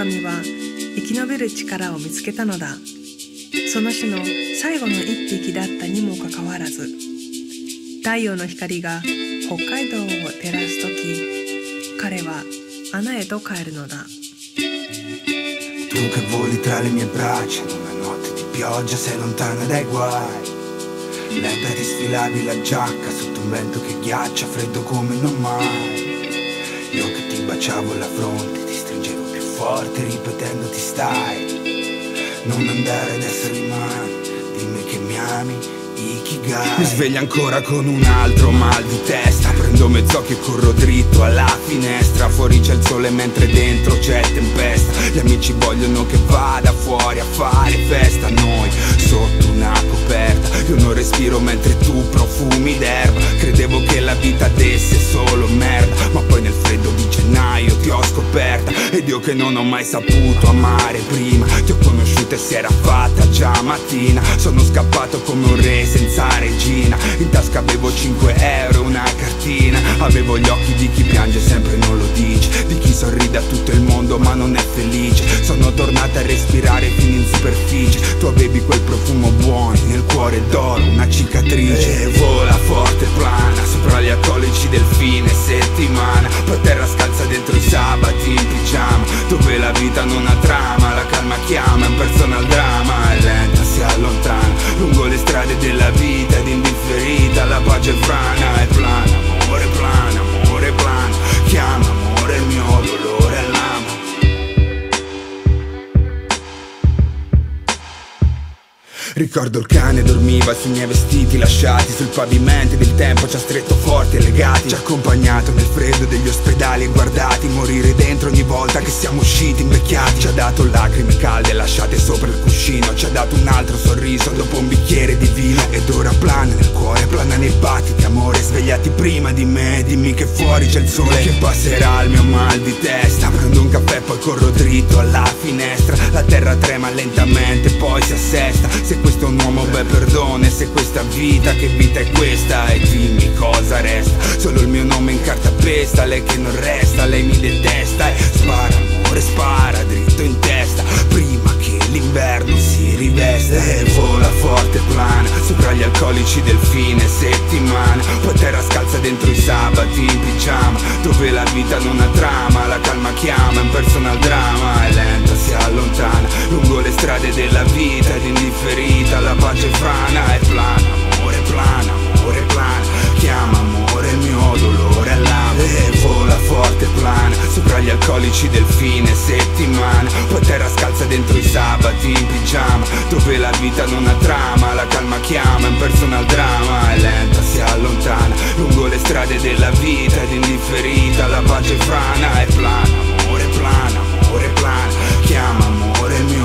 狼は生き延びる力を見つけたのだ。その種の最後の一匹だったにもかかわらず、太陽の光が北海道を照らすとき、彼は穴へと帰るのだ。 Tu che voli tra le mie braccia in una notte di pioggia, sei lontana dai guai. Lenta ti sfilavi la giacca sotto un vento che ghiaccia, freddo come non mai. Io che ti baciavo la fronte, ti stringevo più forte ripetendo ti stai. Non andare adesso rimani, dimmi che mi ami. Mi sveglio ancora con un altro mal di testa. Prendo mezz'occhio e corro dritto alla finestra. Fuori c'è il sole mentre dentro c'è tempesta. Gli amici vogliono che vada fuori a fare festa. Noi sotto una coperta, io non respiro mentre tu profumi d'erba. Credevo che la vita desse solo merda, ma poi nel freddo di gennaio ti ho scoperta. Ed io che non ho mai saputo amare prima, ti ho conosciuta e si era fatta già mattina. Sono scappato come un re senza regina. In tasca avevo 5 euro e una cartina. Avevo gli occhi di chi piange sempre e non lo dice, di chi sorride a tutto il mondo ma non è felice. Sono tornata a respirare fino in superficie. Tu avevi quel profumo buono nel cuore d'oro, una cicatrice. E vola forte plana sopra gli alcolici del fine settimana. Per terra scalza dentro i sabati in pigiama, dove la vita non ha trama, la calma chiama, è un personal drama. È lenta, si allontana lungo le strade della vita ed indifferita la pace frana. È plana, amore plana, amore plana. Chiama amore il mio dolore all'ama. Ricordo il cane dormiva sui miei vestiti lasciati sul pavimento ed il tempo ci ha stretto forti e legati. Ci ha accompagnato nel freddo degli ospedali e guardati morire dentro ogni volta che siamo usciti invecchiati. Ci ha dato lacrime calde lasciate sopra il cuscino. Ci ha dato un altro sorriso dopo un bicchiere di vino. Ed ora plana nel cuore, plana nei battiti amore. Svegliati prima di me, dimmi che fuori c'è il sole che passerà il mio mal di testa. Prendo un caffè poi corro dritto alla finestra. La terra trema lentamente poi si assesta. Se questo è un uomo beh perdono, e se questa vita, che vita è questa? E dimmi cosa resta, solo il mio nome in carta pesta. Lei che non resta, lei mi detesta. E spara amore, spara dritto in testa prima che l'inverno si rivesta. E vola forte plana sopra gli alcolici del fine settimana. Poi terra scalza dentro i sabati in pigiama, dove la vita non ha trama, la calma chiama, è un personal drama. È lenta, si allontana lungo le strade della vita ed indifferita la pace frana. È plana, amore plana, amore plana. Chiama amore il mio dolore all'ama. E vola forte plana sopra gli alcolici del fine settimana. Poi terra scalza dentro i sabati in pigiama, dove la vita non ha trama, la calma chiama, è un personal drama. È lenta, si allontana lungo le strade della vita ed indifferita la pace frana. È plana, amore plana, amore plana. Chiama amore il mio